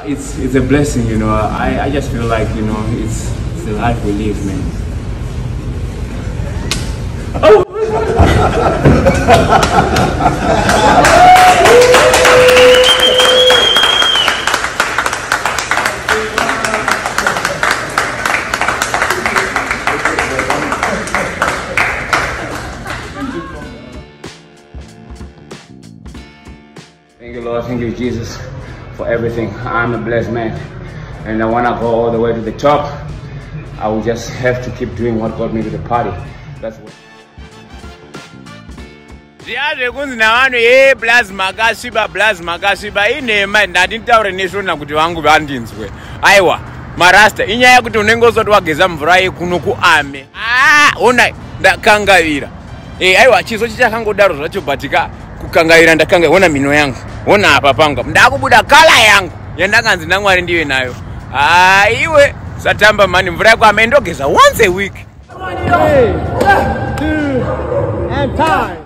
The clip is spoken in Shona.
It's a blessing, you know. I just feel like, you know, it's the life we live, man. Oh! Thank you, Lord. Thank you, Jesus, for everything. I'm a blessed man, and I want to go all the way to the top. I will just have to keep doing what got me to the party. That's what. Plasma inema ndanditaure nesvona kuti vangu vandinzwe. Aiwa, marasta inyaya kuti unenge usati wageza mvura yekuno kuame. Ona ndakangavira. Aiwa chiso chichakangodaro zvacho batika kukangavira ndakangavira. Ona mino yangu. Ona apa panga. Ndakubuda kala yangu. Yandakanzi naMwari ndiwe nayo. Iwe satamba mani mvura yako amendogeza once a week. 3, 2, and time.